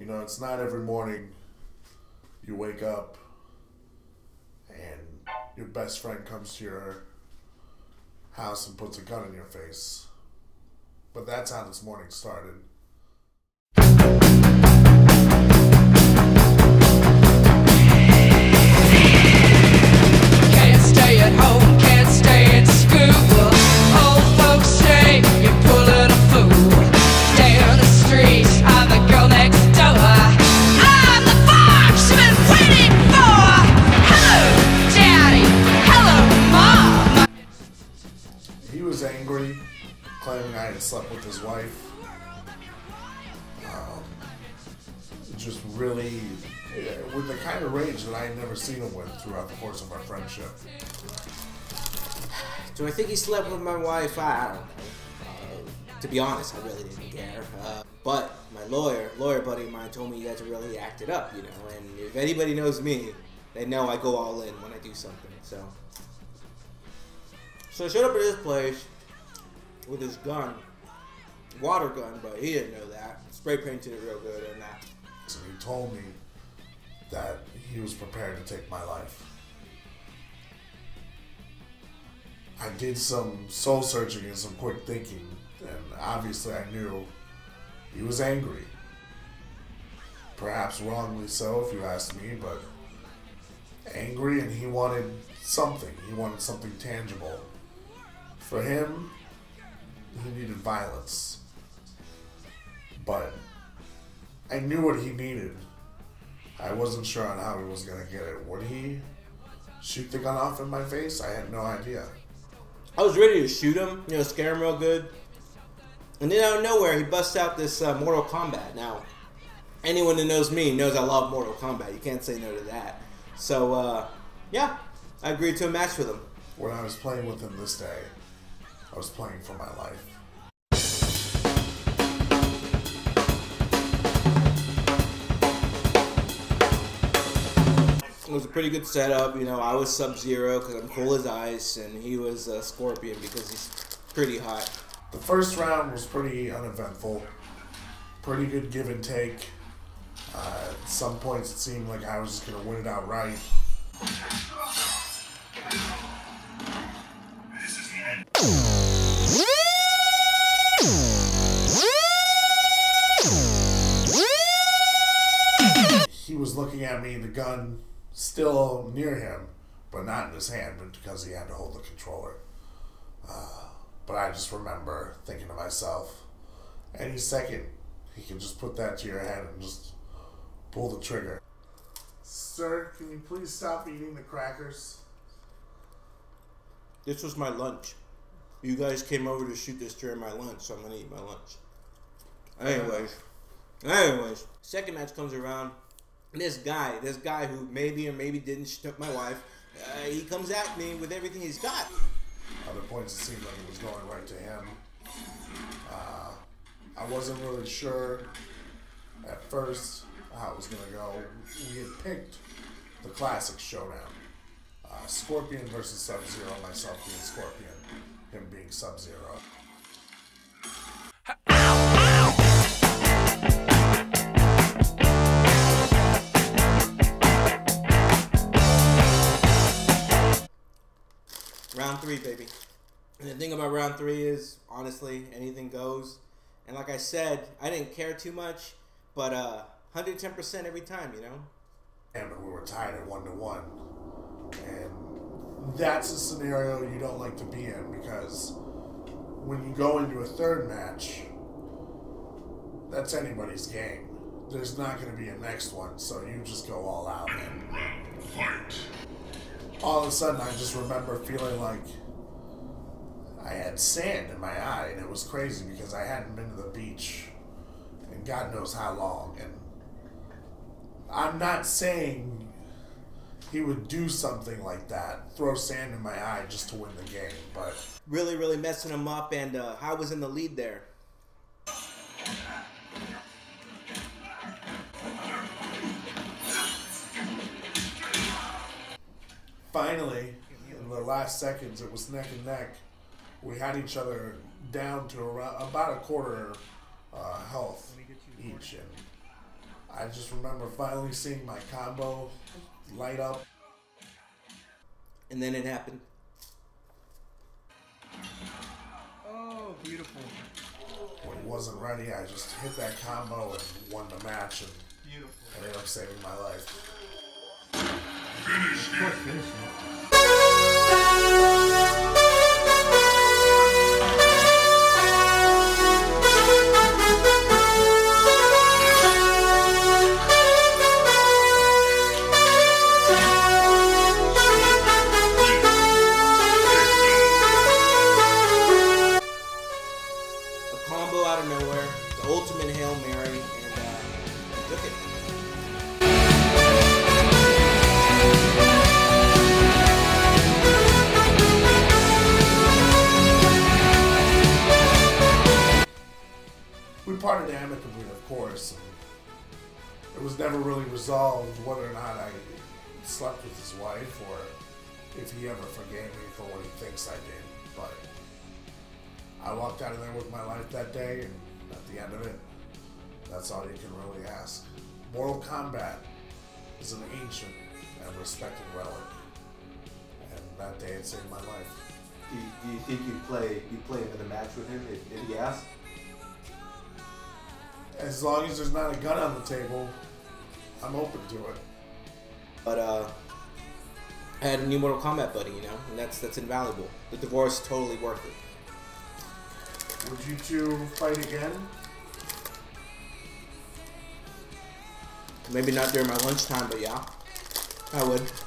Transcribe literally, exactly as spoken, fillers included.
know, it's not every morning you wake up and your best friend comes to your house and puts a gun in your face. But that's how this morning started. Can't stay at home, can't stay at school. Old folks say you're pulling a fool. Stay on the street, I'm the girl next door. I'm the fox you've been waiting for. Hello, Daddy. Hello, Mom. He was angry, claiming I had slept with his wife. Um, just really, with the kind of rage that I had never seen him with throughout the course of our friendship. Do I think he slept with my wife? I don't know. Uh, to be honest, I really didn't care. Uh, but my lawyer, lawyer buddy of mine told me you guys really acted up, you know. And if anybody knows me, they know I go all in when I do something. So, so I showed up at his place with his gun, water gun, but he didn't know that. Spray painted it real good and that. So he told me that he was prepared to take my life. I did some soul searching and some quick thinking, and obviously I knew he was angry. Perhaps wrongly so, if you ask me, but angry, and he wanted something. He wanted something tangible. For him, he needed violence. But I knew what he needed. I wasn't sure on how he was going to get it. Would he shoot the gun off in my face? I had no idea. I was ready to shoot him, you know, scare him real good. And then out of nowhere, he busts out this uh, Mortal Kombat. Now, anyone that knows me knows I love Mortal Kombat. You can't say no to that. So, uh, yeah, I agreed to a match with him. When I was playing with him this day, I was playing for my life. It was a pretty good setup. You know, I was Sub-Zero because I'm cool as ice, and he was uh, Scorpion because he's pretty hot. The first round was pretty uneventful. Pretty good give and take. Uh, at some points it seemed like I was just going to win it outright. He was looking at me, the gun still near him, but not in his hand, but because he had to hold the controller. Uh, but I just remember thinking to myself, any second he can just put that to your head and just pull the trigger. Sir, can you please stop eating the crackers? This was my lunch. You guys came over to shoot this during my lunch, so I'm going to eat my lunch. Anyways. Anyways. Second match comes around. This guy, this guy who maybe or maybe didn't shoot my wife, uh, he comes at me with everything he's got. Other points it seemed like it was going right to him. Uh, I wasn't really sure at first how it was going to go. We had picked the classic showdown. Uh, Scorpion versus Sub-Zero, myself being Scorpion, him being Sub-Zero. Round three, baby. And the thing about round three is, honestly, anything goes. And like I said, I didn't care too much, but uh, one hundred ten percent every time, you know? And we were tied at one to one. And that's a scenario you don't like to be in, because when you go into a third match, that's anybody's game. There's not going to be a next one, so you just go all out. And fight. All of a sudden, I just remember feeling like I had sand in my eye, and it was crazy because I hadn't been to the beach in God knows how long. And I'm not saying he would do something like that, throw sand in my eye just to win the game, but really, really messing him up, and uh, I was in the lead there. Finally, in the last seconds, it was neck and neck. We had each other down to around, about a quarter uh, health each, and I just remember finally seeing my combo light up. And then it happened. Oh, beautiful. When he wasn't ready, I just hit that combo and won the match and Beautiful. ended up saving my life. Of course, finish it. A combo out of nowhere, the ultimate Hail Mary, and uh, he took it. We parted amicably, of course. And it was never really resolved whether or not I slept with his wife or if he ever forgave me for what he thinks I did. But I walked out of there with my life that day, and at the end of it, that's all you can really ask. Mortal Kombat is an ancient and respected relic, and that day it saved my life. Do you, do you think you'd play you play another match with him if, if he asked? As long as there's not a gun on the table, I'm open to it. But uh, I had a new Mortal Kombat buddy, you know, and that's that's invaluable. The divorce is totally worth it. Would you two fight again? Maybe not during my lunchtime, but yeah, I would.